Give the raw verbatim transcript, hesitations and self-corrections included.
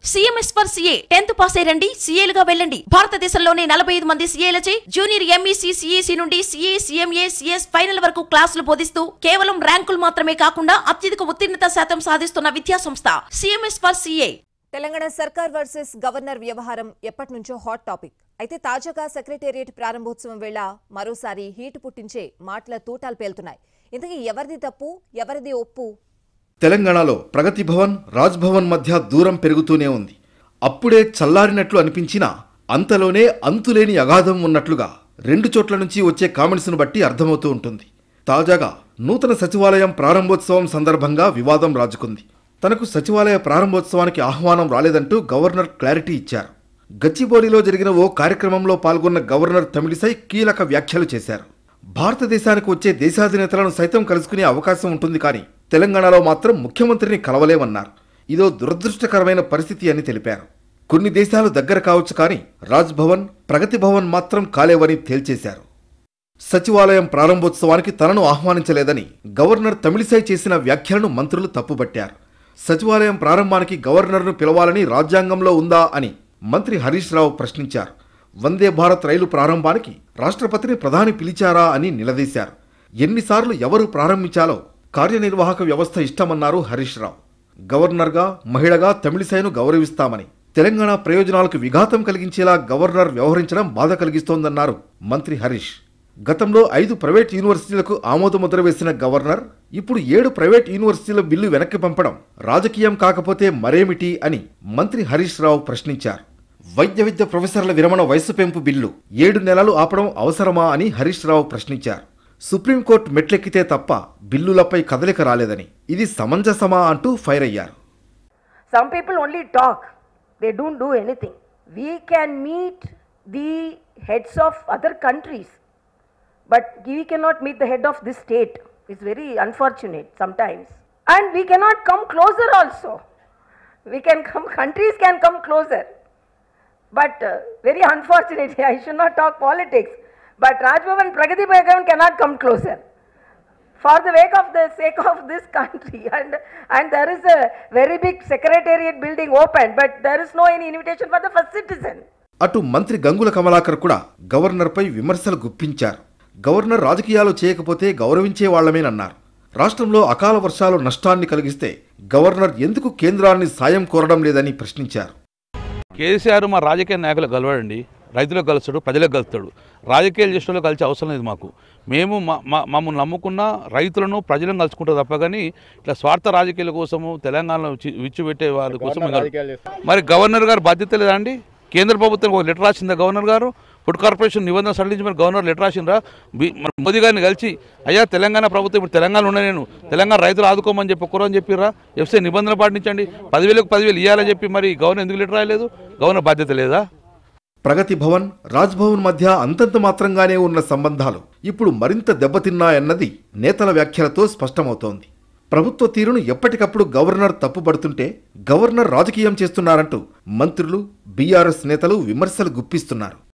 CMS for CA tenth pass అయ్యండి సీఏలుగా వెళ్ళండి. భారతదేశంలోనే నలభై ఐదు మంది సీఏలచే జూనియర్ ఎంఈసీ సీఈసీ నుండి సీఏ సీఎంఏ సీఎస్ ఫైనల్ వరకు క్లాసులు బోధిస్తూ కేవలం ర్యాంకులు మాత్రమే కాకుండా అత్యధిక ఉత్తీర్ణత శాతం సాధిస్తున్న విద్యా సంస్థ సీఎంఎస్ ఫర్ సీఏ. తెలంగాణ సర్కార్ వర్సెస్ గవర్నర్ వ్యవహారం ఎప్పటి నుంచో హాట్ టాపిక్. అయితే తాజాగా సెక్రటేరియట్ ప్రారంభోత్సవం వేళ మరోసారి హీటు పుట్టించే మాటల తూటాలు పేలుతున్నాయి. ఇంతకీ ఎవరిది తప్పు, ఎవరిది ఒప్పు? తెలంగాణలో ప్రగతి భవన్, రాజ్ భవన్ మధ్య దూరం పెరుగుతూనే ఉంది. అప్పుడే చల్లారినట్లు అనిపించినా అంతలోనే అంతులేని అగాధం ఉన్నట్లుగా రెండు చోట్ల నుంచి వచ్చే కామెంట్స్ను బట్టి అర్థమవుతూ ఉంటుంది. తాజాగా నూతన సచివాలయం ప్రారంభోత్సవం సందర్భంగా వివాదం రాజుకుంది. తనకు సచివాలయ ప్రారంభోత్సవానికి ఆహ్వానం రాలేదంటూ గవర్నర్ క్లారిటీ ఇచ్చారు. గచ్చిబౌలిలో జరిగిన ఓ కార్యక్రమంలో పాల్గొన్న గవర్నర్ తమిళిసై కీలక వ్యాఖ్యలు చేశారు. భారతదేశానికి వచ్చే దేశాధినేతలను సైతం కలుసుకునే అవకాశం ఉంటుంది, కానీ తెలంగాణలో మాత్రం ముఖ్యమంత్రిని కలవలేమన్నారు. ఇదో దురదృష్టకరమైన పరిస్థితి అని తెలిపారు. కొన్ని దేశాలు దగ్గర కావచ్చు, కానీ రాజ్ భవన్, ప్రగతి భవన్ మాత్రం కాలేవని తేల్చేశారు. సచివాలయం ప్రారంభోత్సవానికి తనను ఆహ్వానించలేదని గవర్నర్ తమిళిసై చేసిన వ్యాఖ్యలను మంత్రులు తప్పుబట్టారు. సచివాలయం ప్రారంభానికి గవర్నర్ను పిలవాలని రాజ్యాంగంలో ఉందా అని మంత్రి హరీష్ రావు ప్రశ్నించారు. వందే భారత్ రైలు ప్రారంభానికి రాష్ట్రపతిని ప్రధాని పిలిచారా అని నిలదీశారు. ఎన్నిసార్లు ఎవరు ప్రారంభించాలో కార్యనిర్వాహక వ్యవస్థ ఇష్టమన్నారు హరీష్ రావు. గవర్నర్గా, మహిళగా తమిళిసైను గౌరవిస్తామని, తెలంగాణ ప్రయోజనాలకు విఘాతం కలిగించేలా గవర్నర్ వ్యవహరించడం బాధ కలిగిస్తోందన్నారు మంత్రి హరీష్. గతంలో ఐదు ప్రైవేట్ యూనివర్సిటీలకు ఆమోదముద్ర వేసిన గవర్నర్ ఇప్పుడు ఏడు ప్రైవేట్ యూనివర్సిటీల బిల్లు వెనక్కి పంపడం రాజకీయం కాకపోతే మరేమిటి అని మంత్రి హరీష్ రావు ప్రశ్నించారు. వైద్య విద్య ప్రొఫెసర్ల విరమణ వయసు పెంపు బిల్లు ఏడు నెలలు ఆపడం అవసరమా అని హరీష్ రావు ప్రశ్నించారు. సుప్రీంకోర్టు మెట్లెక్కితే తప్ప బిల్లులపై కదలిక రాలేదని, ఇది సమంజసమా అంటూ ఫైర్ అయ్యారు. Some people only talk, they don't do anything. We can meet the heads of other countries, but we cannot meet the head of this state. It's very unfortunate sometimes. And we cannot come closer also. We can come, countries can come closer. But uh, very unfortunate, I should not talk politics. But Raj Bhavan, Pragathi Bhavan cannot come closer. For the sake of the sake of this country, and and there is a very big secretariat building open, but there is no any invitation for the first citizen. అటు మంత్రి గంగుల కమలాకర్ కూడా గవర్నర్పై విమర్శలు గుప్పించారు. Governor రాజకీయాలు చేయకపోతే గౌరవించే వాళ్లమేనన్నారు. రాష్ట్రంలో అకాల వర్షాలు నష్టాన్ని కలిగిస్తే గవర్నర్ ఎందుకు కేంద్రాన్ని సాయం కోరడం లేదని ప్రశ్నించారు. కేసీఆర్ మా రాజకీయ నాయకులు కలవాడండి, రైతులకు కలుస్తాడు, ప్రజలకు కలుస్తాడు. రాజకీయాలు చేసేలో కలిసి అవసరం లేదు మాకు. మేము మమ్మల్ని నమ్ముకున్న రైతులను, ప్రజలను కలుసుకుంటాం తప్ప కానీ ఇట్లా స్వార్థ రాజకీయాల కోసము తెలంగాణలో విచ్చిపెట్టే వాళ్ళ కోసం. మరి గవర్నర్ గారు బాధ్యత లేదా అండి? కేంద్ర ప్రభుత్వం ఒక లెటర్ రాసిందా గవర్నర్ గారు? ఫుడ్ కార్పొరేషన్ నిబంధన సడలించి మరి గవర్నర్ లెటర్ రాసిండ్రా? మోదీ గారిని కలిసి అయ్యా తెలంగాణ ప్రభుత్వం ఇప్పుడు తెలంగాణ ఉన్నా నేను తెలంగాణ రైతులు ఆదుకోమని చెప్పి ఒక్కరని చెప్పిర్రా? ఎఫ్సీ నిబంధన పాటించండి, పదివేలకు పదివేలు ఇవ్వాలని చెప్పి మరి గవర్నర్ ఎందుకు లెటర్ రాయలేదు? గవర్నర్ బాధ్యత లేదా? ప్రగతి భవన్, రాజ్ భవన్ మధ్య అంతంత మాత్రంగానే ఉన్న సంబంధాలు ఇప్పుడు మరింత దెబ్బతిన్నాయన్నది నేతల వ్యాఖ్యలతో స్పష్టమవుతోంది. ప్రభుత్వ తీరును ఎప్పటికప్పుడు గవర్నర్ తప్పుపడుతుంటే గవర్నర్ రాజకీయం చేస్తున్నారంటూ మంత్రులు, బీఆర్ఎస్ నేతలు విమర్శలు గుప్పిస్తున్నారు.